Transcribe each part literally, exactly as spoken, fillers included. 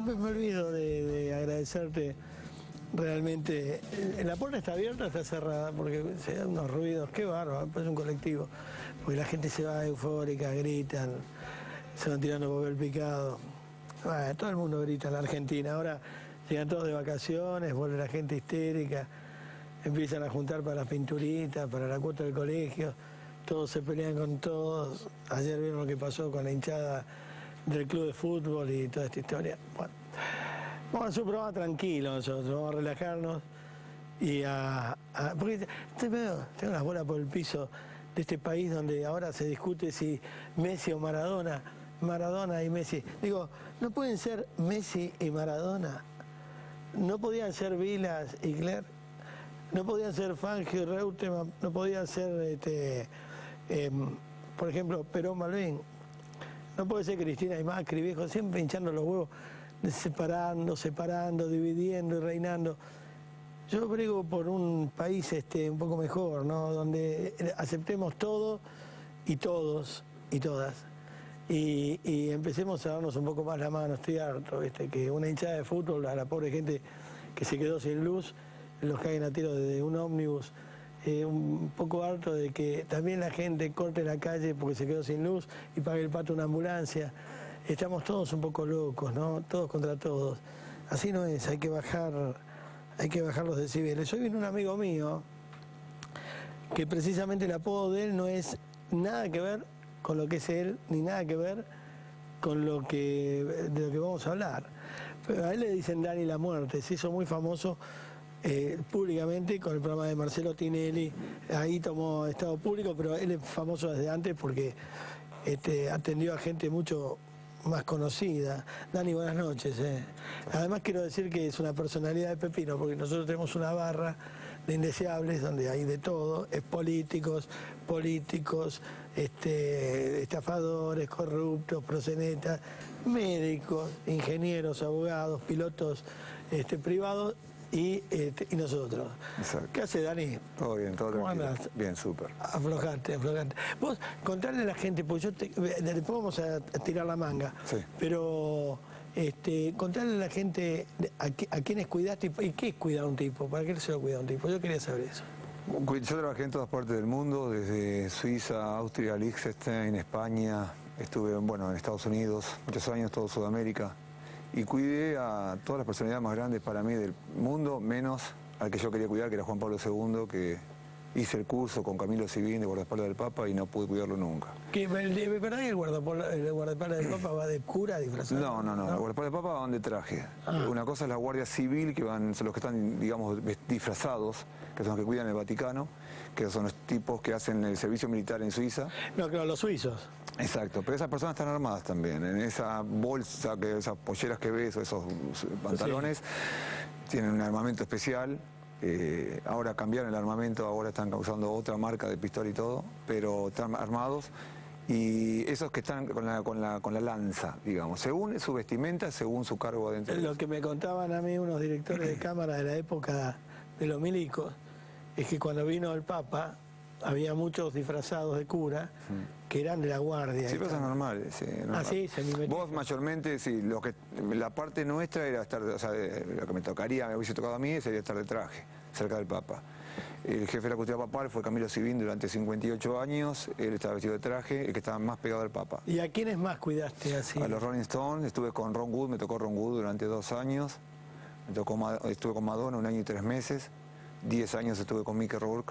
siempre me olvido de, de agradecerte. Realmente, la puerta está abierta, está cerrada, porque se dan unos ruidos, qué bárbaro, parece un colectivo, porque la gente se va eufórica, gritan, se van tirando papel picado. Bueno, todo el mundo grita en la Argentina, ahora llegan todos de vacaciones, vuelve la gente histérica, empiezan a juntar para las pinturitas, para la cuota del colegio, todos se pelean con todos. Ayer vieron lo que pasó con la hinchada del club de fútbol y toda esta historia. Bueno, vamos a hacer un programa tranquilo nosotros, vamos a relajarnos y a... a porque tengo, tengo las bolas por el piso de este país donde ahora se discute si Messi o Maradona, Maradona y Messi. Digo, no pueden ser Messi y Maradona, no podían ser Vilas y Clerc, no podían ser Fangio y Reutemann, no podían ser, este, eh, por ejemplo, Perón Malvin, no puede ser Cristina y Macri, viejo, siempre hinchando los huevos, separando, separando, dividiendo y reinando. Yo brego por un país este, un poco mejor, ¿no? Donde aceptemos todo y todos y todas. Y, y empecemos a darnos un poco más la mano. Estoy harto, ¿viste? Que una hinchada de fútbol, a la pobre gente que se quedó sin luz, los caigan a tiro desde un ómnibus. Eh, un poco harto de que también la gente corte la calle porque se quedó sin luz y pague el pato una ambulancia. Estamos todos un poco locos, ¿no? Todos contra todos. Así no es, hay que bajar, hay que bajar los decibeles. Hoy viene un amigo mío que precisamente el apodo de él no es nada que ver con lo que es él, ni nada que ver con lo que, de lo que vamos a hablar. Pero a él le dicen Dani la Muerte, se hizo muy famoso eh, públicamente con el programa de Marcelo Tinelli. Ahí tomó estado público, pero él es famoso desde antes porque este, atendió a gente mucho más conocida. Dani, buenas noches. Eh. Además quiero decir que es una personalidad de pepino, porque nosotros tenemos una barra de indeseables donde hay de todo, es políticos, políticos, este, estafadores, corruptos, proxenetas, médicos, ingenieros, abogados, pilotos este, privados y, este, y nosotros. Exacto. ¿Qué hace, Dani? Todo bien, todo ¿Cómo tranquilo. andás? Bien, súper. Aflojante, aflojante. Vos, contarle a la gente, porque yo te, después vamos a tirar la manga, Sí. pero este, contarle a la gente a, a quiénes cuidaste y, y qué es cuidar a un tipo, para qué se lo cuida a un tipo. Yo quería saber eso. Yo trabajé en todas partes del mundo, desde Suiza, Austria, Liechtenstein, España, estuve bueno, en Estados Unidos, muchos años, todo Sudamérica, y cuidé a todas las personalidades más grandes para mí del mundo, menos al que yo quería cuidar, que era Juan Pablo segundo, que hice el curso con Camilo Civín de guardaespaldas del Papa y no pude cuidarlo nunca. ¿Que, ¿Verdad que el guardaespaldas el guardaespaldas del Papa va de cura disfrazado? No, no, no, ¿no? El guardaespaldas del Papa van de traje. Ah. Una cosa es la Guardia Civil, que van, son los que están, digamos, disfrazados, que son los que cuidan el Vaticano, que son los tipos que hacen el servicio militar en Suiza. No, claro, los suizos. Exacto, pero esas personas están armadas también. En esa bolsa, que esas polleras que ves, o esos pantalones, sí, tienen un armamento especial. Eh, ahora cambiaron el armamento, ahora están usando otra marca de pistola y todo, pero están armados. Y esos que están con la, con la, con la lanza, digamos, según su vestimenta, según su cargo adentro. Lo que me contaban a mí unos directores de cámara de la época de los milicos, es que cuando vino el Papa, había muchos disfrazados de cura que eran de la guardia. Sí, pero eso es normal. Sí, normal. Ah, sí, se mimetizan. Vos mayormente, sí, lo que, la parte nuestra era estar, o sea, lo que me tocaría, me hubiese tocado a mí, sería estar de traje, cerca del Papa. El jefe de la custodia papal fue Camilo Civín durante cincuenta y ocho años, él estaba vestido de traje, el que estaba más pegado al Papa. ¿Y a quiénes más cuidaste así? A los Rolling Stones, estuve con Ron Wood, me tocó Ron Wood durante dos años, me tocó, estuve con Madonna un año y tres meses, diez años estuve con Mickey Rourke,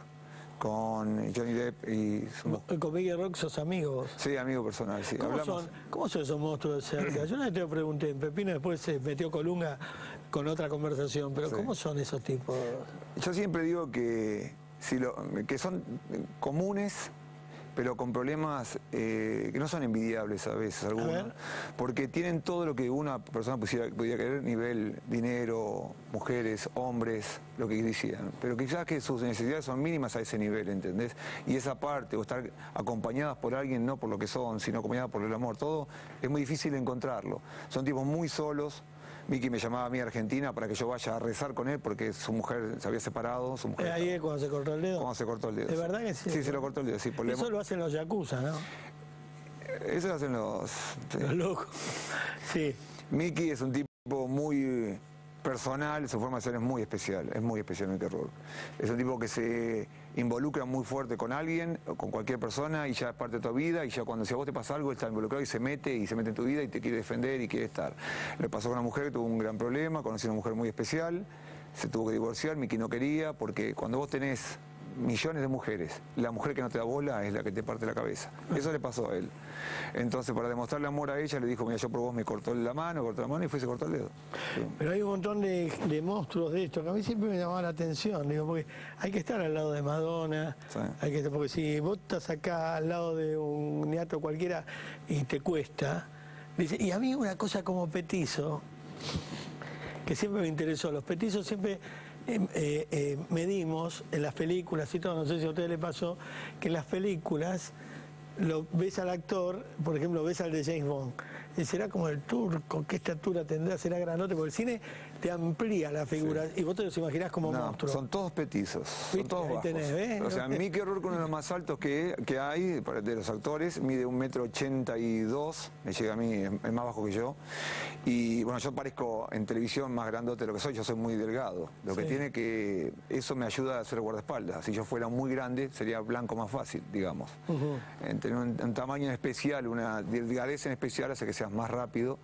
con Johnny Depp y... Su... ¿Con Mickey Rourke sos amigos? Sí, amigo personal, sí. ¿Cómo, Hablamos... son, ¿Cómo son esos monstruos de cerca? Yo no te lo pregunté, en Pepino después se metió Colunga con otra conversación, pero sí. ¿Cómo son esos tipos? Yo siempre digo que, si lo, que son comunes, pero con problemas eh, que no son envidiables a veces algunos, porque tienen todo lo que una persona pudiera, pudiera querer, nivel dinero, mujeres, hombres, lo que quisieran, pero quizás que sus necesidades son mínimas a ese nivel, ¿entendés? Y esa parte, o estar acompañadas por alguien, no por lo que son, sino acompañadas por el amor, todo es muy difícil encontrarlo. Son tipos muy solos. Mickey me llamaba a mí a Argentina para que yo vaya a rezar con él porque su mujer se había separado. Su mujer ¿Ahí es cuando se cortó el dedo? Cuando se cortó el dedo. ¿De verdad que sí? Sí, se lo cortó el dedo, sí. Por Eso lo hacen los yakuza, ¿no? Eso lo hacen los... Sí. Los locos. Sí. Mickey es un tipo Muy personal, su forma de ser es muy especial, es muy especial Mickey Rourke. Es un tipo que se involucra muy fuerte con alguien, con cualquier persona, y ya es parte de tu vida, y ya cuando si a vos te pasa algo, él está involucrado y se mete, y se mete en tu vida y te quiere defender y quiere estar. Le pasó con una mujer que tuvo un gran problema, conoció a una mujer muy especial, se tuvo que divorciar, Mickey no quería, porque cuando vos tenés millones de mujeres, la mujer que no te da bola es la que te parte la cabeza. Eso le pasó a él. Entonces, para demostrarle amor a ella, le dijo, mira, yo por vos me cortó la mano, cortó la mano y fue y se cortó el dedo. Sí. Pero hay un montón de, de monstruos de esto, que a mí siempre me llamaba la atención, digo, porque hay que estar al lado de Madonna, sí. hay que, porque si vos estás acá al lado de un niato cualquiera y te cuesta, dice, y a mí una cosa como petizo, que siempre me interesó, los petizos siempre... Eh, eh, eh, medimos en las películas y todo, no sé si a ustedes les pasó, que en las películas lo ves al actor, por ejemplo, ves al de James Bond, y será como el turco, qué estatura tendrá, será granote, porque el cine te amplía la figura, sí. y vos te los imaginás como no, monstruos. Son todos petizos, son ¿Viste? todos Ahí bajos. tenés, ¿ves? O sea, Mickey Rourke, uno de los más altos que, que hay de los actores, mide un metro ochenta y dos, me llega a mí, es, es más bajo que yo. Y bueno, yo parezco en televisión más grandote de lo que soy, yo soy muy delgado. Lo sí. que tiene que, eso me ayuda a ser guardaespaldas. Si yo fuera muy grande, sería blanco más fácil, digamos. Uh-huh. En tener un, un tamaño en especial, una delgadez en especial hace que seas más rápido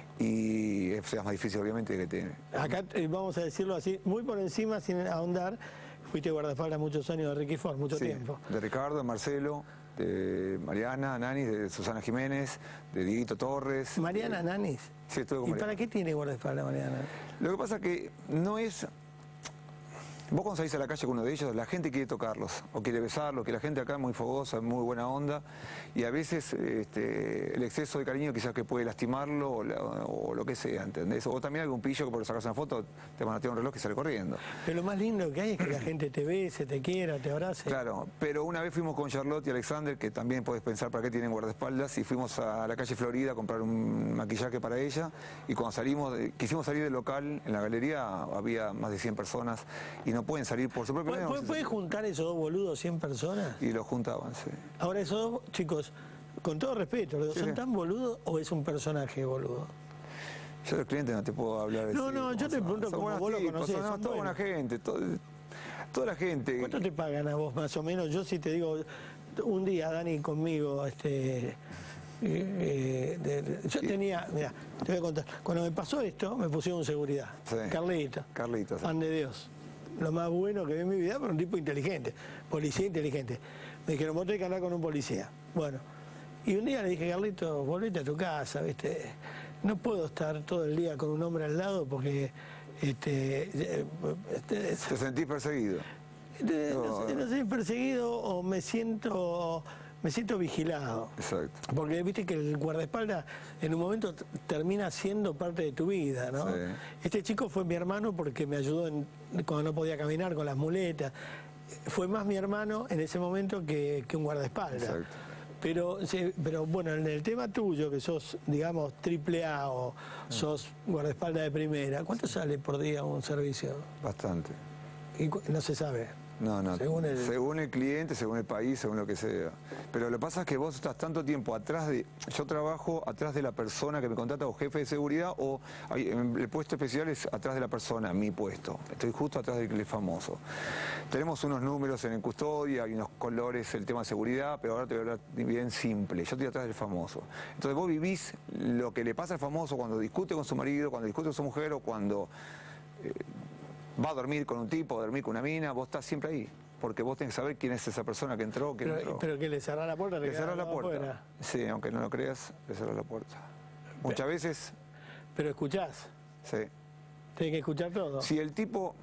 y seas más difícil obviamente que te... Acá eh, vamos a decirlo así, muy por encima, sin ahondar, fuiste guardaespaldas muchos años de Ricky Ford, mucho sí, tiempo. De Ricardo, de Marcelo, de Mariana Nanis, de Susana Jiménez, de Dieguito Torres. ¿Mariana de... Nanis? Sí, estuve con ¿Y Mariana. para qué tiene guardaespaldas Mariana? Lo que pasa es que no es... Vos cuando salís a la calle con uno de ellos, la gente quiere tocarlos, o quiere besarlos, que la gente acá es muy fogosa, es muy buena onda, y a veces este, el exceso de cariño quizás que puede lastimarlo, o, la, o lo que sea, ¿entendés? O también algún pillo que por sacarse una foto te van a tirar un reloj y sale corriendo. Pero lo más lindo que hay es que la gente te bese, te quiera, te abrace. Claro, pero una vez fuimos con Charlotte y Alexander, que también podés pensar para qué tienen guardaespaldas, y fuimos a la calle Florida a comprar un maquillaje para ella, y cuando salimos, quisimos salir del local, en la galería había más de cien personas, y no pueden salir por su propio medio. ¿Puedes puede juntar esos dos boludos, cien personas? Y los juntaban, sí. Ahora esos dos, chicos, con todo respeto, ¿son sí, sí. tan boludos o es un personaje boludo? Yo de los clientes no te puedo hablar de No, no, yo te pregunto como vos lo conocés. Son, son toda buena gente, todo, toda la gente. ¿Cuánto te pagan a vos más o menos? Yo sí te digo, un día Dani conmigo, este... Eh, de, de, yo sí. tenía, mira, te voy a contar, cuando me pasó esto, me pusieron seguridad. Sí. Carlito. Carlito. Sí. Pan de Dios. Lo más bueno que vi en mi vida, pero un tipo inteligente, policía inteligente. Me dijeron, vos tenés que hablar con un policía. Bueno, y un día le dije, Carlito, volvete a tu casa, ¿viste? No puedo estar todo el día con un hombre al lado porque... Este, este, ¿Te sentís perseguido? Este, no, no sé, no sé, perseguido o me siento... Me siento vigilado. Exacto. Porque viste que el guardaespaldas en un momento termina siendo parte de tu vida, ¿no? Sí. Este chico fue mi hermano porque me ayudó en, cuando no podía caminar con las muletas. Fue más mi hermano en ese momento que, que un guardaespaldas. Exacto. Pero, sí, pero bueno, en el tema tuyo, que sos, digamos, triple A o sí. sos guardaespaldas de primera, ¿cuánto sale por día un servicio? Bastante. Y no se sabe. No, no, según el... según el cliente, según el país, según lo que sea. Pero lo que pasa es que vos estás tanto tiempo atrás de... Yo trabajo atrás de la persona que me contrata, o jefe de seguridad, o el puesto especial es atrás de la persona, mi puesto. Estoy justo atrás del que es famoso. Tenemos unos números en el custodia, hay unos colores, el tema de seguridad, pero ahora te voy a hablar bien simple. Yo estoy atrás del famoso. Entonces vos vivís lo que le pasa al famoso cuando discute con su marido, cuando discute con su mujer, o cuando... Eh, va a dormir con un tipo, a dormir con una mina, vos estás siempre ahí. Porque vos tenés que saber quién es esa persona que entró, que pero, entró. Pero que le cerrá la puerta, le, le cerrá la puerta. Afuera. Sí, aunque no lo creas, le cerrá la puerta. Muchas pero, veces... Pero escuchás. Sí. Tienes que escuchar todo. Si el tipo...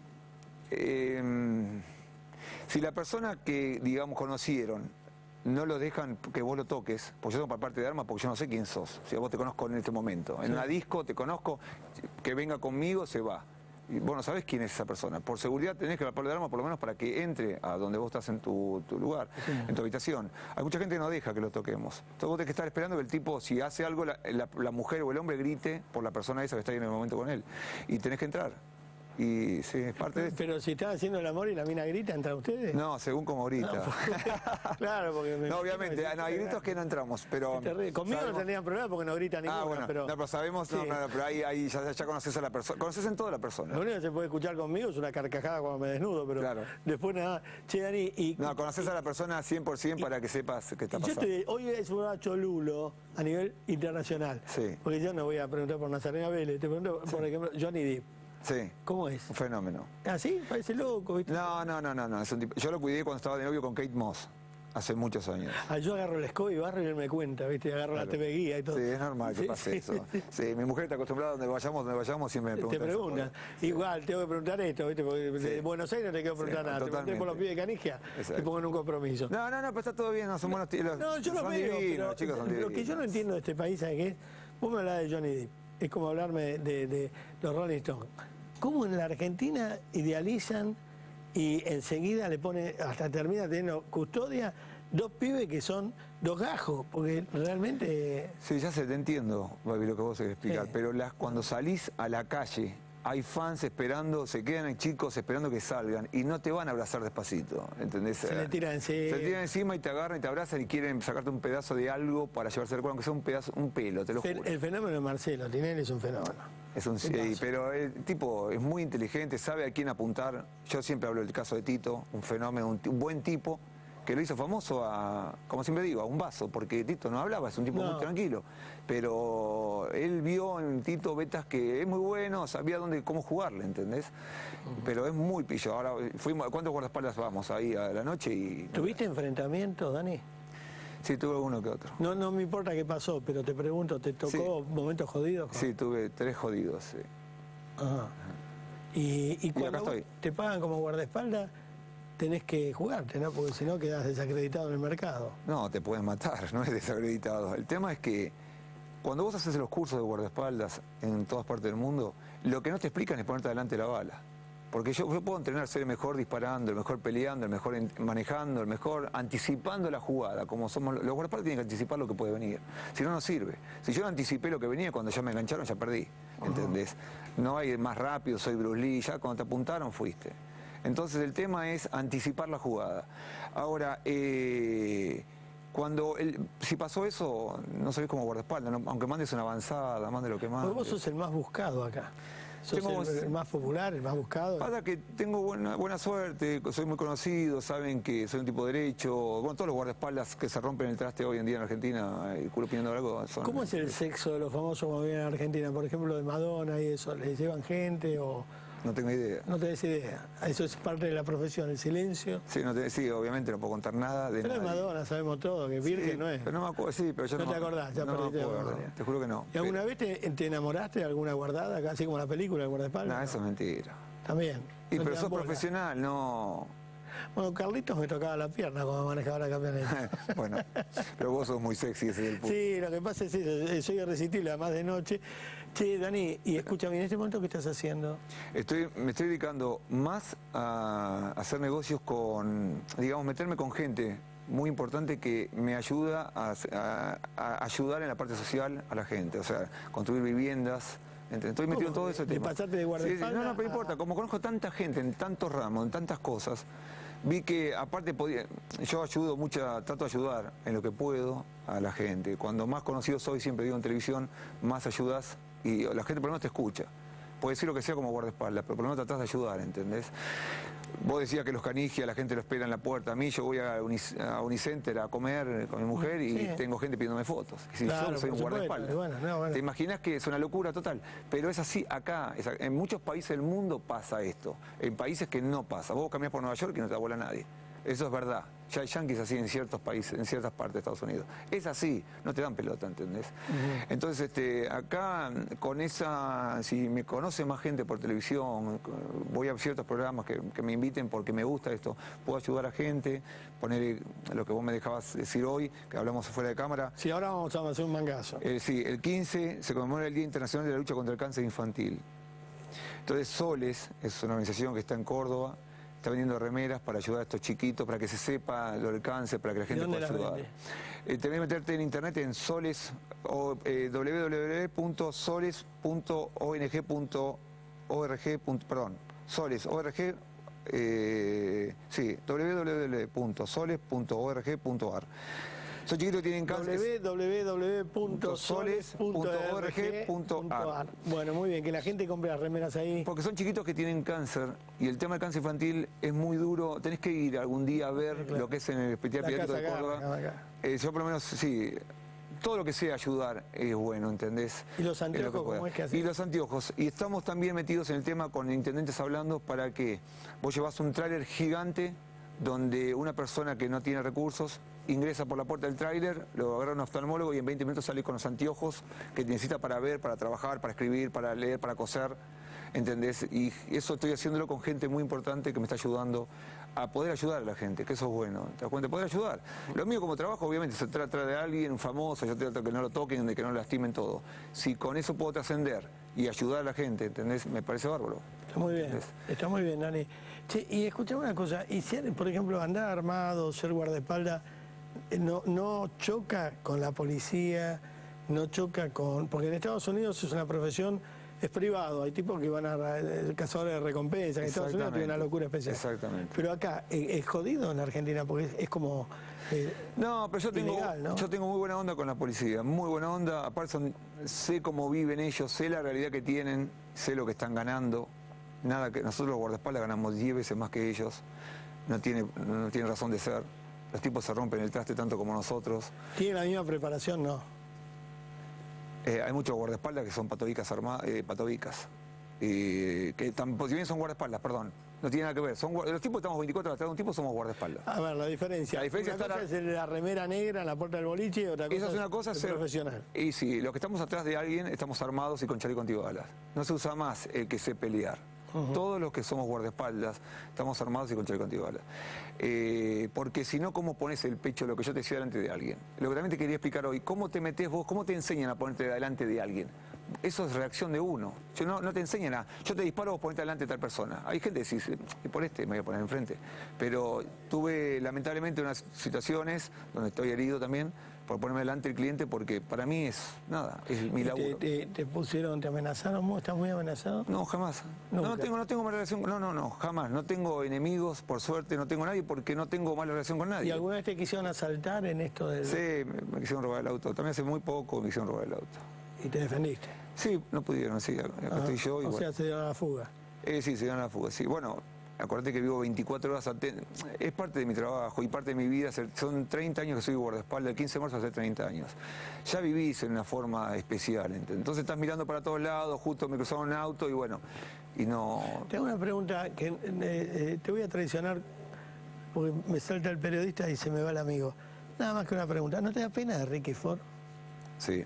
Eh, si la persona que, digamos, conocieron, no lo dejan que vos lo toques, porque yo tengo para parte de armas, porque yo no sé quién sos. Si vos te conozco en este momento. En sí. una disco te conozco, que venga conmigo, se va. Y vos no sabés quién es esa persona. Por seguridad tenés que palparle de arma por lo menos para que entre a donde vos estás en tu, tu lugar, sí. en tu habitación. Hay mucha gente que no deja que lo toquemos. Entonces vos tenés que estar esperando que el tipo, si hace algo, la, la, la mujer o el hombre grite por la persona esa que está ahí en el momento con él. Y tenés que entrar. Y sí, es parte de esto. Pero si están haciendo el amor y la mina grita, ¿entran ustedes? No, según como grita. No, porque, claro, porque... Me no, obviamente, no, hay gritos que no entramos, pero... Conmigo sabemos... no tendrían problema porque no grita ninguno, ah, bueno, pero... No, pero sabemos, sí. no, no, no, pero ahí, ahí ya, ya conoces a la persona, conoces en toda la persona. Lo único que se puede escuchar conmigo es una carcajada cuando me desnudo, pero claro. después nada. Che, Dani, y... No, conoces y, a la persona cien por ciento para que sepas qué está pasando. Yo te, hoy es un cholulo a nivel internacional, sí. porque yo no voy a preguntar por Nazarena Vélez, te pregunto, sí. por ejemplo, Johnny Depp. Sí. ¿Cómo es? Un fenómeno. ¿Ah, sí? Parece loco, ¿viste? No, no, no, no, no. Es un tipo... Yo lo cuidé cuando estaba de novio con Kate Moss, hace muchos años. Ah, yo agarro el escoba y barro y él me cuenta, ¿viste? Agarro claro. la T V guía y todo. Sí, es normal que sí, pase sí. eso. Sí, mi mujer está acostumbrada a donde vayamos, donde vayamos, siempre me pregunta. Te preguntan. Igual, tengo que preguntar esto, ¿viste? Porque sí. de Buenos Aires no te quiero preguntar sí, nada. Totalmente. Te pregunté por los pies de Canigia y pongo en un compromiso. No, no, no, pero está todo bien, no son buenos tíos. No, yo lo veo, divinos, pero chicos, son lo que yo no entiendo de este país, ¿sabes qué? Vos me hablás de Johnny Depp. Es como hablarme de, de los Rolling Stones. ¿Cómo en la Argentina idealizan y enseguida le pone, hasta termina teniendo custodia, dos pibes que son dos gajos? Porque realmente... Sí, ya sé, te entiendo, Babi, lo que vos querés explicar, sí. pero las, cuando salís a la calle, hay fans esperando, se quedan chicos esperando que salgan y no te van a abrazar despacito, ¿entendés? Se le tiran encima. Se le tiran encima y te agarran y te abrazan y quieren sacarte un pedazo de algo para llevarse el cuerpo, aunque sea un pedazo, un pelo, te lo el, juro. El fenómeno de Marcelo Tinelli es un fenómeno. Es un sí, pero el tipo es muy inteligente, sabe a quién apuntar. Yo siempre hablo del caso de Tito, un fenómeno, un, un buen tipo, que lo hizo famoso a, como siempre digo, a un vaso, porque Tito no hablaba, es un tipo no. muy tranquilo. Pero él vio en Tito Betas que es muy bueno, sabía dónde, cómo jugarle, ¿entendés? Uh-huh. Pero es muy pillo. Ahora, fuimos, ¿cuántos guardaespaldas vamos ahí a la noche? Y ¿Tuviste enfrentamientos, Dani? Sí, tuve uno que otro. No, no me importa qué pasó, pero te pregunto, ¿te tocó sí. momentos jodidos? Sí, tuve tres jodidos, sí. Ajá. Y, y cuando y te pagan como guardaespaldas, tenés que jugarte, ¿no? Porque si no quedás desacreditado en el mercado. No, te pueden matar, no es desacreditado. El tema es que cuando vos haces los cursos de guardaespaldas en todas partes del mundo, lo que no te explican es ponerte delante de la bala. Porque yo, yo puedo entrenar a ser el mejor disparando, el mejor peleando, el mejor en, manejando, el mejor anticipando la jugada. Como somos los guardaespaldas tienen que anticipar lo que puede venir. Si no, no sirve. Si yo no anticipé lo que venía, cuando ya me engancharon, ya perdí. ¿Entendés? Uh-huh. No hay más rápido, soy Bruce Lee, ya cuando te apuntaron fuiste. Entonces el tema es anticipar la jugada. Ahora, eh, cuando el, si pasó eso, no sabés cómo guardaespaldas, ¿no? Aunque mandes una avanzada, mande lo que mandes. Vos sos el más buscado acá. ¿Sos tengo, el, el más popular, el más buscado? Pasa que tengo buena, buena suerte, soy muy conocido, saben que soy un tipo derecho. Bueno, todos los guardaespaldas que se rompen el traste hoy en día en Argentina, el culo pidiendo algo, son... ¿Cómo es el sexo de los famosos cuando vienen a Argentina? Por ejemplo, de Madonna y eso, ¿les llevan gente o...? No tengo idea. No tenés idea. Eso es parte de la profesión, el silencio. Sí, no te, sí, obviamente no puedo contar nada de Pero nadie. es Madonna, sabemos todo, que virgen sí, no es. Pero no me acuerdo, sí, pero yo no... No te acordás, ya no perdiste me acuerdo, te juro que no. ¿Y alguna vez te, te enamoraste de alguna guardada, así como la película, el guardaespaldas? No, No, eso es mentira. También. Y no pero sos profesional, no... Bueno, Carlitos me tocaba la pierna cuando manejaba la camioneta. Bueno, pero vos sos muy sexy, ese es el punto. Sí, lo que pasa es eso, soy irresistible, además de noche. Che, Dani, y escúchame, ¿en este momento qué estás haciendo? Estoy, me estoy dedicando más a hacer negocios con, digamos, meterme con gente muy importante que me ayuda a, a, a ayudar en la parte social a la gente, o sea, construir viviendas. Estoy metido en todo ese tema. ¿Pasaste de guardaespaldas? Sí, sí, no, no, pero importa. Como conozco tanta gente en tantos ramos, en tantas cosas, vi que aparte podía, yo ayudo mucho, trato de ayudar en lo que puedo a la gente. Cuando más conocido soy, siempre digo en televisión, más ayudas y la gente por lo menos te escucha. Puede decir lo que sea como guardaespaldas, pero por lo menos tratás de ayudar, ¿entendés? Vos decías que los Canigia, la gente lo espera en la puerta. A mí yo voy a, Unic a Unicenter a comer con mi mujer y sí. tengo gente pidiéndome fotos. Y si claro, yo soy un guardaespaldas. Bueno, no, bueno. Te imaginas que es una locura total. Pero es así acá. Es, en muchos países del mundo pasa esto. En países que no pasa. Vos caminás por Nueva York y no te abuela nadie. Eso es verdad. Ya hay yanquis así en ciertos países, en ciertas partes de Estados Unidos. Es así, no te dan pelota, ¿entendés? Uh-huh. Entonces, este, acá, con esa, si me conoce más gente por televisión, voy a ciertos programas que, que me inviten porque me gusta esto, puedo ayudar a gente, poner lo que vos me dejabas decir hoy, que hablamos fuera de cámara. Sí, ahora vamos a hacer un mangazo. Eh, sí, el quince se conmemora el Día Internacional de la Lucha contra el Cáncer Infantil. Entonces, Soles es una organización que está en Córdoba, está vendiendo remeras para ayudar a estos chiquitos, para que se sepa lo del cáncer, para que la gente pueda ayudar. Eh, tenés que meterte en internet en soles, o, eh, w w w punto soles punto o n g punto org, perdón, soles, org, eh, sí, w w w punto soles punto org punto a r. Son chiquitos que tienen cáncer. w w w punto soles punto org punto a r. Bueno, muy bien, que la gente compre las remeras ahí. Porque son chiquitos que tienen cáncer y el tema del cáncer infantil es muy duro. Tenés que ir algún día a ver, sí, claro, lo que es en el Hospital Pediátrico de Córdoba. Acá, acá. Eh, yo por lo menos, sí, todo lo que sea ayudar es bueno, ¿entendés? ¿Y los anteojos cómo es que hacen? Y los anteojos. Y estamos también metidos en el tema con intendentes hablando para que vos llevas un tráiler gigante donde una persona que no tiene recursos ingresa por la puerta del tráiler, lo agarra un oftalmólogo y en veinte minutos sale con los anteojos que necesita para ver, para trabajar, para escribir, para leer, para coser, ¿entendés? Y eso estoy haciéndolo con gente muy importante que me está ayudando a poder ayudar a la gente, que eso es bueno, ¿te das cuenta? Poder ayudar. Lo mío como trabajo, obviamente, se trata de alguien, un famoso, yo trato de que no lo toquen, de que no lo lastimen todo. Si con eso puedo trascender y ayudar a la gente, ¿entendés? Me parece bárbaro. Está muy bien, ¿entendés? Está muy bien, Dani. Che, y escuchame una cosa, y si, por ejemplo, andar armado, ser guardaespaldas, no, no choca con la policía, no choca con... Porque en Estados Unidos es una profesión, es privado, hay tipos que van a eh, cazadores de recompensas, en Estados Unidos tiene una locura especial. Exactamente. Pero acá eh, es jodido en Argentina porque es, es como... Eh, no, pero yo tengo, ilegal, ¿no? yo tengo muy buena onda con la policía, muy buena onda, aparte son, sé cómo viven ellos, sé la realidad que tienen, sé lo que están ganando. Nada que nosotros los guardaespaldas ganamos diez veces más que ellos, no tiene, no tiene razón de ser. Los tipos se rompen el traste tanto como nosotros. ¿Tienen la misma preparación? No. Eh, hay muchos guardaespaldas que son patobicas armadas, eh, patobicas. Eh, que tampoco, si bien son guardaespaldas, perdón, no tiene nada que ver. Son, los tipos estamos veinticuatro horas atrás de un tipo, somos guardaespaldas. A ver, la diferencia. La diferencia una está cosa la... es la remera negra en la puerta del boliche y otra cosa Esa es una cosa es ser profesional. Y sí, los que estamos atrás de alguien estamos armados y con chaleco antibalas. No se usa más el que sé pelear. Uh-huh. Todos los que somos guardaespaldas estamos armados y con chaleco antibalas. Eh, porque si no, ¿cómo pones el pecho lo que yo te decía delante de alguien? Lo que también te quería explicar hoy, ¿cómo te metes vos, cómo te enseñan a ponerte delante de alguien? Eso es reacción de uno. Yo no, no te enseñan a, yo te disparo, vos ponete delante de tal persona. Hay gente que dice, y por este me voy a poner enfrente. Pero tuve lamentablemente unas situaciones donde estoy herido también por ponerme delante del cliente porque para mí es nada, es mi laburo. ¿Te, te, te pusieron, te amenazaron? ¿Estás muy amenazado? No, jamás. No, no tengo, no tengo mala relación, no, no, no, jamás. No tengo enemigos, por suerte, no tengo nadie porque no tengo mala relación con nadie. ¿Y alguna vez te quisieron asaltar en esto del...? Sí, me, me quisieron robar el auto. También hace muy poco me quisieron robar el auto. ¿Y te defendiste? Sí, no pudieron, sí, acá Ajá. estoy yo. Y o bueno. sea, se dieron a la fuga. Eh, sí, se dieron a la fuga, sí. Bueno, acuérdate que vivo veinticuatro horas atento. Es parte de mi trabajo y parte de mi vida. Son treinta años que soy guardaespaldas, el quince de marzo hace treinta años. Ya vivís en una forma especial. Entonces estás mirando para todos lados, justo me cruzaron un auto y bueno, y no... Tengo una pregunta que eh, eh, te voy a traicionar porque me salta el periodista y se me va el amigo. Nada más que una pregunta. ¿No te da pena de Ricky Ford? Sí.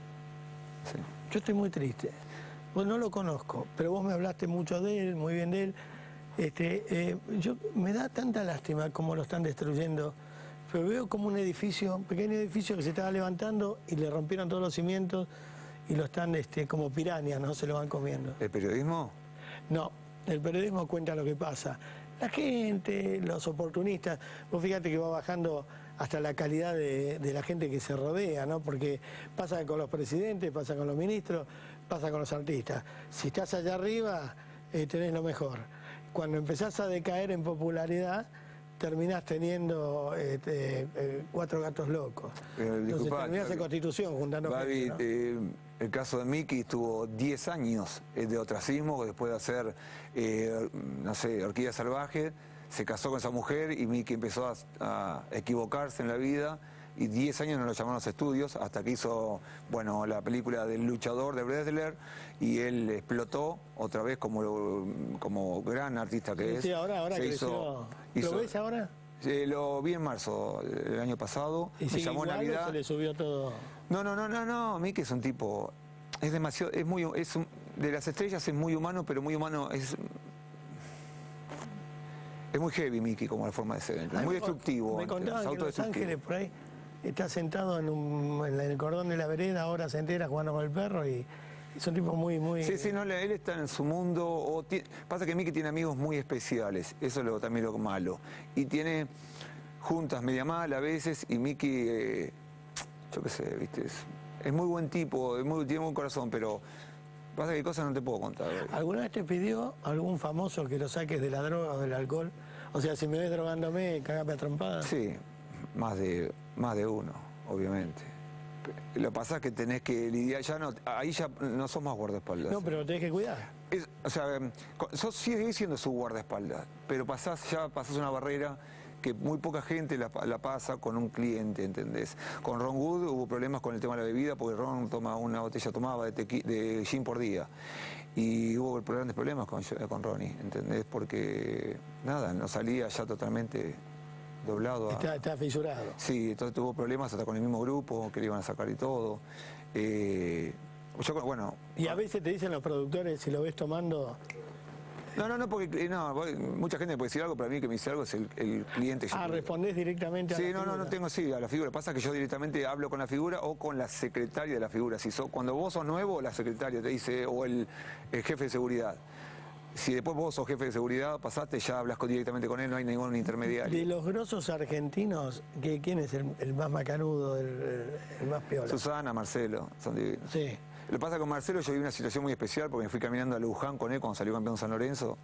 Sí. Yo estoy muy triste. Pues no lo conozco, pero vos me hablaste mucho de él, muy bien de él. Este, eh, yo, me da tanta lástima cómo lo están destruyendo, pero veo como un edificio, un pequeño edificio que se estaba levantando y le rompieron todos los cimientos y lo están este, como pirañas, ¿no? Se lo van comiendo. ¿El periodismo? No, el periodismo cuenta lo que pasa. La gente, los oportunistas, vos fíjate que va bajando hasta la calidad de, de la gente que se rodea, ¿no? Porque pasa con los presidentes, pasa con los ministros, pasa con los artistas. Si estás allá arriba, eh, tenés lo mejor. Cuando empezás a decaer en popularidad, terminás teniendo este, eh, cuatro gatos locos. Eh, Entonces disculpa, terminás en Constitución juntando Babi, gente, ¿no? eh, el caso de Miki estuvo diez años de ostracismo, después de hacer, eh, no sé, Orquídea Salvaje, se casó con esa mujer y Miki empezó a, a equivocarse en la vida y diez años no lo llamaron a los estudios hasta que hizo, bueno, la película del luchador de Bresler y él explotó otra vez como, como gran artista que sí, es. Sí, ahora, ahora se creció. hizo, ¿Lo ves ahora? Eh, lo vi en marzo del año pasado, ¿Y me llamó igual Navidad. o se le subió todo? No, no, no, no, no, Miki es un tipo, es demasiado, es muy, es un, de las estrellas es muy humano, pero muy humano, es... Es muy heavy, Miki, como la forma de ser. Es muy destructivo. Me contaban que en Los Ángeles, por ahí, está sentado en, un, en el cordón de la vereda, horas enteras jugando con el perro y, y son tipos muy, muy... Sí, sí, no, él está en su mundo. O tiene, pasa que Miki tiene amigos muy especiales, eso es lo, también lo malo. Y tiene juntas media mal a veces y Miki, eh, yo qué sé, viste, es, es muy buen tipo, es muy, tiene buen corazón, pero Pasa que hay cosas que no te puedo contar hoy. ¿Alguna vez te pidió algún famoso que lo saques de la droga o del alcohol? O sea, si me ves drogándome, cagame a trompadas. Sí, más de, más de uno, obviamente. Lo que pasa es que tenés que lidiar, ya no, ahí ya no sos más guardaespaldas. No, pero tenés que cuidar. Es, o sea, sos, sigue siendo su guardaespaldas, pero pasás, ya pasás una barrera que muy poca gente la, la pasa con un cliente, ¿entendés? Con Ron Wood hubo problemas con el tema de la bebida porque Ron toma una botella, tomaba de, tequi, de gin por día. Y hubo grandes problemas con, con Ronnie, ¿entendés? Porque, nada, no salía ya totalmente doblado. A... Está, está fisurado. Sí, entonces tuvo problemas hasta con el mismo grupo, que le iban a sacar y todo. Eh, yo, bueno... Y a veces te dicen los productores, si lo ves tomando... No, no, no, porque no, mucha gente puede decir algo, pero a mí que me dice algo es el, el cliente. Ah, respondés directamente a sí, la no, figura. no, no tengo, sí, a la figura. Pasa que yo directamente hablo con la figura o con la secretaria de la figura. Si so, cuando vos sos nuevo, la secretaria te dice, o el, el jefe de seguridad. Si después vos sos jefe de seguridad, pasaste, ya hablas con, directamente con él, no hay ningún intermediario. De los grosos argentinos, ¿qué, ¿quién es el, el más macanudo, el, el más piola? Susana, Marcelo, son divinos. Sí. Lo que pasa con Marcelo, yo vi una situación muy especial porque me fui caminando a Luján con él cuando salió campeón San Lorenzo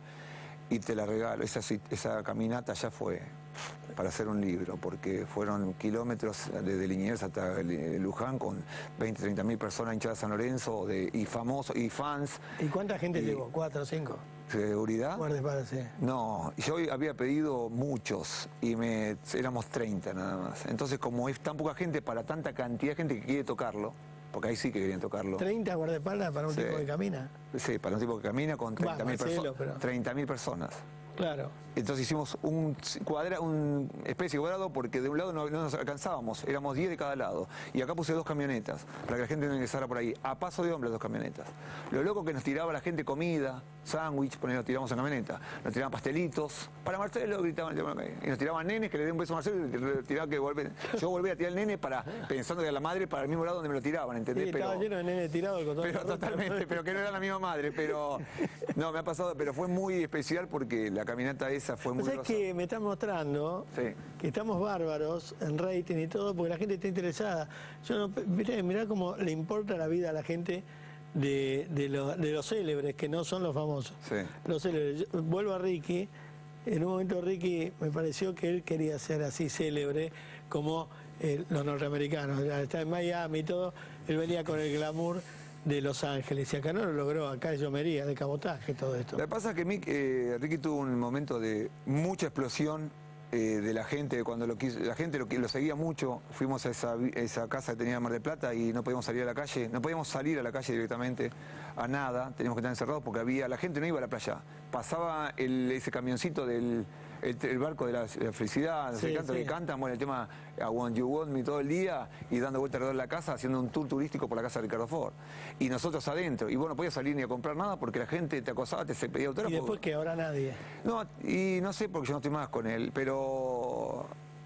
y te la regalo. Esa, esa caminata ya fue para hacer un libro porque fueron kilómetros desde Liniers hasta Luján con veinte, treinta mil personas hinchadas de San Lorenzo de, y famosos y fans. ¿Y cuánta gente y, llegó? ¿Cuatro o cinco? ¿Seguridad? Guardaespaldas, sí. No, yo había pedido muchos y me éramos treinta nada más. Entonces, como es tan poca gente para tanta cantidad de gente que quiere tocarlo, porque ahí sí que querían tocarlo. ¿treinta guardaespaldas para un sí. tipo que camina? Sí, para un tipo que camina con treinta mil perso pero... personas. Claro. Entonces hicimos un cuadra, un especie de cuadrado porque de un lado no, no nos alcanzábamos, éramos diez de cada lado. Y acá puse dos camionetas para que la gente no ingresara por ahí. A paso de hombres dos camionetas. Lo loco que nos tiraba la gente comida, sándwich, nos tiramos en camioneta. Nos tiraban pastelitos. Para Marcelo gritaban. Y nos tiraban nenes que le den un beso a Marcelo y tiraban que volver. Yo volví a tirar el nene para, pensando que era la madre para el mismo lado donde me lo tiraban, ¿entendés? Sí, estaba pero, lleno de nene tirado con todo pero totalmente, pero que no era la misma madre. Pero no, me ha pasado, pero fue muy especial porque la caminata esa fue muy ¿Sabes que me están mostrando sí. que estamos bárbaros en rating y todo porque la gente está interesada? Yo no, mirá, mirá cómo le importa la vida a la gente de, de, lo, de los célebres, que no son los famosos. Sí. Los célebres. Yo, vuelvo a Ricky. En un momento Ricky me pareció que él quería ser así célebre como eh, los norteamericanos. Está en Miami y todo. Él venía con el glamour de Los Ángeles y acá no lo logró, acá es llomería, de cabotaje, todo esto. Lo que pasa es que Mick, eh, Ricky tuvo un momento de mucha explosión eh, de la gente, cuando lo quiso, la gente lo, lo seguía mucho, fuimos a esa, esa casa que tenía en Mar del Plata y no podíamos salir a la calle, no podíamos salir a la calle directamente a nada, teníamos que estar encerrados porque había, la gente no iba a la playa, pasaba el, ese camioncito del... El, el barco de la, de la felicidad, sí, el canto sí. que cantan, bueno, el tema I Want You Want Me todo el día y dando vuelta alrededor de la casa, haciendo un tour turístico por la casa de Ricardo Ford. Y nosotros adentro, y vos no podías salir ni a comprar nada porque la gente te acosaba, te pedía autógrafo. Y después que ahora nadie. No, y no sé porque yo no estoy más con él, pero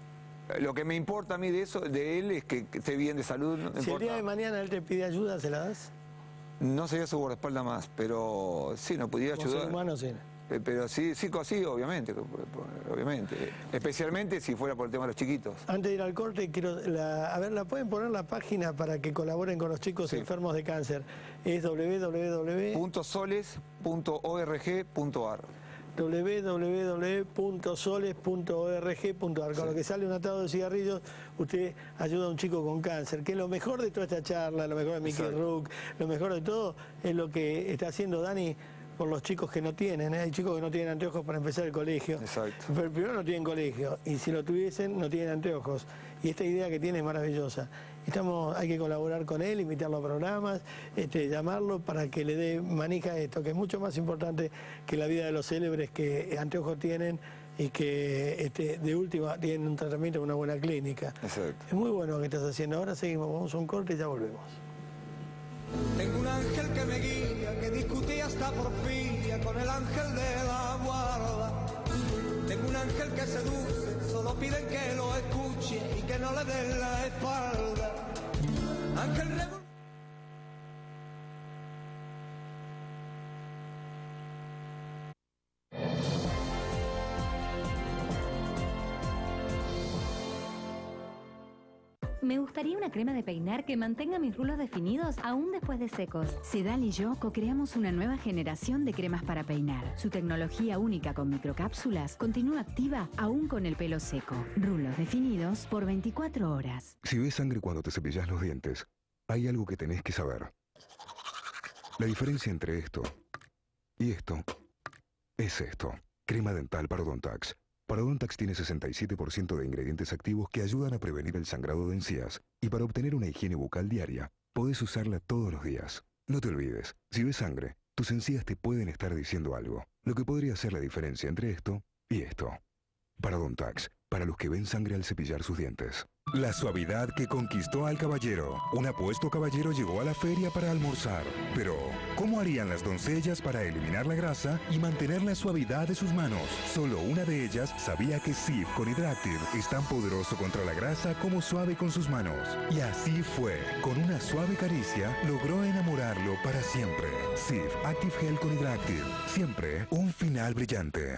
lo que me importa a mí de eso, de él, es que esté bien de salud. No si importa. el día de mañana él te pide ayuda, ¿se la das? No sería su guardaespaldas más, pero sí, no pudiera Como ayudar. ser humano, sí. Pero sí, sí, sí, obviamente, obviamente. Especialmente si fuera por el tema de los chiquitos. Antes de ir al corte, quiero la, a ver, ¿la pueden poner la página para que colaboren con los chicos sí. enfermos de cáncer? Es doble u doble u doble u punto soles punto org punto ar doble u doble u doble u punto soles punto org punto ar. Con sí. lo que sale un atado de cigarrillos, usted ayuda a un chico con cáncer. Que lo mejor de toda esta charla, lo mejor de Mickey Rourke, lo mejor de todo es lo que está haciendo Dani por los chicos que no tienen, ¿eh? Hay chicos que no tienen anteojos para empezar el colegio. Exacto. Pero primero no tienen colegio, y si lo tuviesen, no tienen anteojos. Y esta idea que tiene es maravillosa. Estamos, hay que colaborar con él, invitarlo a programas, este, llamarlo para que le dé manija a esto, que es mucho más importante que la vida de los célebres que anteojos tienen y que este, de última tienen un tratamiento en una buena clínica. Exacto. Es muy bueno lo que estás haciendo. Ahora seguimos, vamos a un corte y ya volvemos. Tengo un ángel que me guía, que discutí hasta porfía con el ángel de la guarda. Tengo un ángel que seduce, solo piden que lo escuche y que no le den la espalda. Ángel revol... Me gustaría una crema de peinar que mantenga mis rulos definidos aún después de secos. Sedal y yo co-creamos una nueva generación de cremas para peinar. Su tecnología única con microcápsulas continúa activa aún con el pelo seco. Rulos definidos por veinticuatro horas. Si ves sangre cuando te cepillas los dientes, hay algo que tenés que saber. La diferencia entre esto y esto es esto. Crema dental Parodontax. Parodontax tiene sesenta y siete por ciento de ingredientes activos que ayudan a prevenir el sangrado de encías. Y para obtener una higiene bucal diaria, podés usarla todos los días. No te olvides, si ves sangre, tus encías te pueden estar diciendo algo, lo que podría ser la diferencia entre esto y esto. Parodontax, para los que ven sangre al cepillar sus dientes. La suavidad que conquistó al caballero. Un apuesto caballero llegó a la feria para almorzar. Pero, ¿cómo harían las doncellas para eliminar la grasa y mantener la suavidad de sus manos? Solo una de ellas sabía que Cif con Hydractive es tan poderoso contra la grasa como suave con sus manos. Y así fue. Con una suave caricia, logró enamorarlo para siempre. Cif Active Gel con Hydractive. Siempre un final brillante.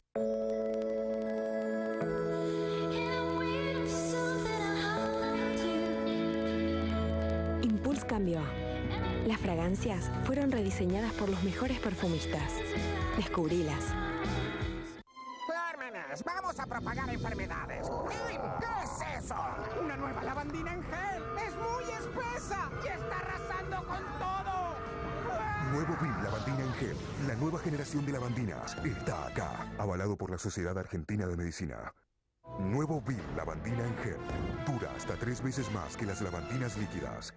Impulse cambió. Las fragancias fueron rediseñadas por los mejores perfumistas. Descubrílas. Clérmenes, vamos a propagar enfermedades. ¡Ey! ¿Qué es eso? Una nueva lavandina en gel. Es muy espesa y está arrasando con todo. Nuevo Vim Lavandina en Gel. La nueva generación de lavandinas está acá. Avalado por la Sociedad Argentina de Medicina. Nuevo Vim Lavandina en Gel. Dura hasta tres veces más que las lavandinas líquidas.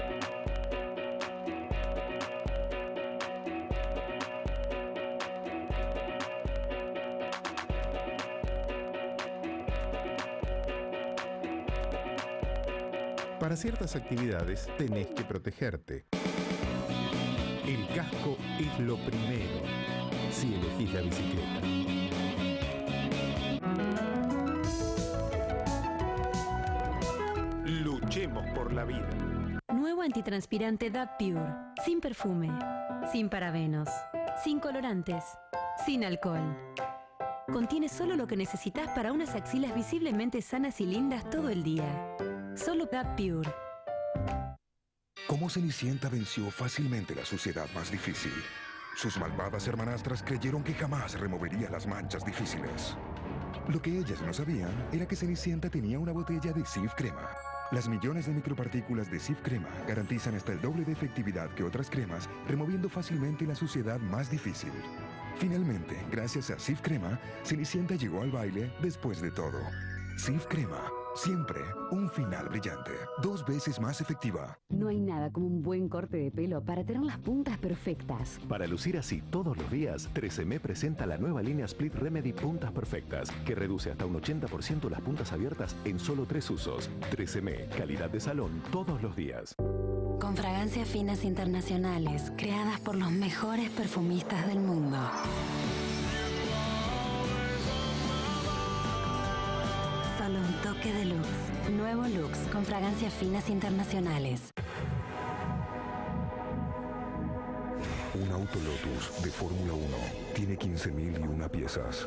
Para ciertas actividades tenés que protegerte. El casco es lo primero si elegís la bicicleta. Luchemos por la vida. Nuevo antitranspirante D A B Pure. Sin perfume, sin parabenos, sin colorantes, sin alcohol. Contiene solo lo que necesitas para unas axilas visiblemente sanas y lindas todo el día. Solo D A B Pure. Cómo Cenicienta venció fácilmente la suciedad más difícil. Sus malvadas hermanastras creyeron que jamás removería las manchas difíciles. Lo que ellas no sabían era que Cenicienta tenía una botella de Cif Crema. Las millones de micropartículas de Cif Crema garantizan hasta el doble de efectividad que otras cremas, removiendo fácilmente la suciedad más difícil. Finalmente, gracias a Cif Crema, Cenicienta llegó al baile después de todo. Cif Crema, siempre un final brillante, dos veces más efectiva. No hay nada como un buen corte de pelo para tener las puntas perfectas. Para lucir así todos los días, trece eme presenta la nueva línea Split Remedy Puntas Perfectas, que reduce hasta un ochenta por ciento las puntas abiertas en solo tres usos. trece eme, calidad de salón todos los días. Con fragancias finas internacionales, creadas por los mejores perfumistas del mundo. Solo un toque de Lux. Nuevo Lux con fragancias finas internacionales. Un auto Lotus de Fórmula uno tiene quince mil y una piezas.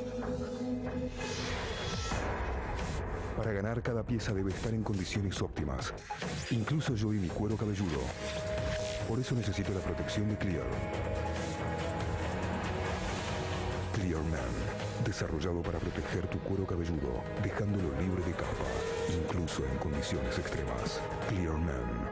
Para ganar, cada pieza debe estar en condiciones óptimas. Incluso yo y mi cuero cabelludo. Por eso necesito la protección de Clear. Clear Man, desarrollado para proteger tu cuero cabelludo, dejándolo libre de capa, incluso en condiciones extremas. Clear Man.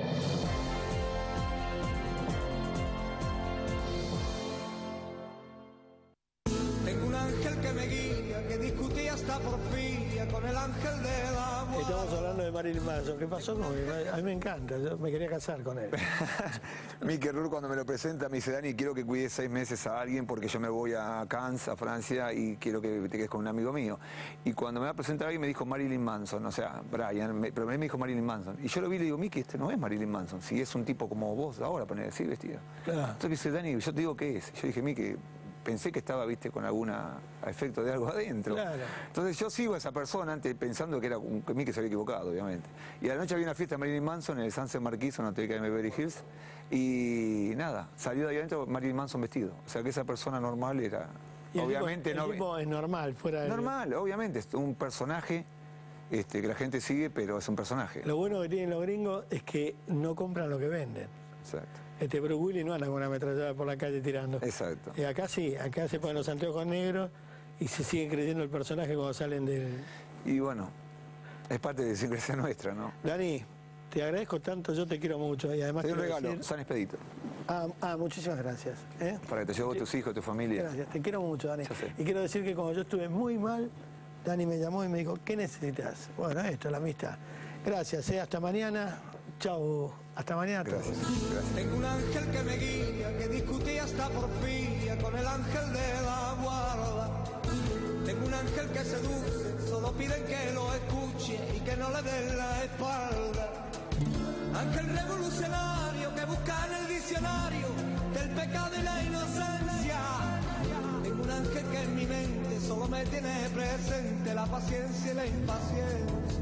Tengo un ángel que me guía, que discutí hasta porfía con el ángel de la guarda. Estamos hablando de Marilyn Manson. ¿Qué pasó con él? A mí me encanta, yo me quería casar con él. Mickey Rourke cuando me lo presenta me dice, Dani, quiero que cuides seis meses a alguien porque yo me voy a Cannes, a Francia, y quiero que te quedes con un amigo mío. Y cuando me va a presentar a alguien me dijo Marilyn Manson, o sea, Brian, me, pero él me dijo Marilyn Manson. Y yo lo vi y le digo, Mickey, este no es Marilyn Manson, si es un tipo como vos ahora, poner así vestido. Claro. Entonces me dice, Dani, yo te digo qué es. Yo dije, Mickey, pensé que estaba, viste, con alguna efecto de algo adentro. Claro. Entonces yo sigo a esa persona antes pensando que era un, que Mickey se había equivocado, obviamente. Y a la noche había una fiesta de Marilyn Manson en el Sunset Marquis, una hotel de Beverly Hills, y nada, salió de ahí adentro Marilyn Manson vestido. O sea que esa persona normal era, Y el obviamente tipo, el no. tipo es normal, fuera de... Normal, obviamente, es un personaje este, que la gente sigue, pero es un personaje. Lo bueno que tienen los gringos es que no compran lo que venden. Exacto. Este Bruce Willis no anda con una ametralladora por la calle tirando. Exacto. Y acá sí, acá se ponen los anteojos negros y se sigue creyendo el personaje cuando salen del... Y bueno, es parte de la idiosincrasia nuestra, ¿no? Dani, te agradezco tanto, yo te quiero mucho y además... Te doy un regalo, decir... San Expedito. Ah, ah, muchísimas gracias. ¿eh? Para que te lleves a tus hijos, a tu familia. Gracias, te quiero mucho, Dani. Y quiero decir que cuando yo estuve muy mal, Dani me llamó y me dijo, ¿qué necesitas? Bueno, esto, la amistad. Gracias, ¿eh? Hasta mañana. Chau. Hasta mañana a todos. Gracias. Tengo un ángel que me guía, que discutía hasta porfía con el ángel de la guarda. Tengo un ángel que seduce, solo piden que lo escuche y que no le den la espalda. Ángel revolucionario que busca en el diccionario del pecado y la inocencia. Tengo un ángel que en mi mente solo me tiene presente la paciencia y la impaciencia.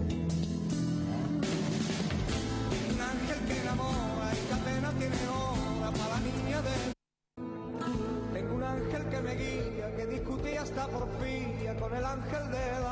Un ángel que enamora y que apenas tiene hora para la niña de... Tengo un ángel que me guía, que discutía hasta porfía con el ángel de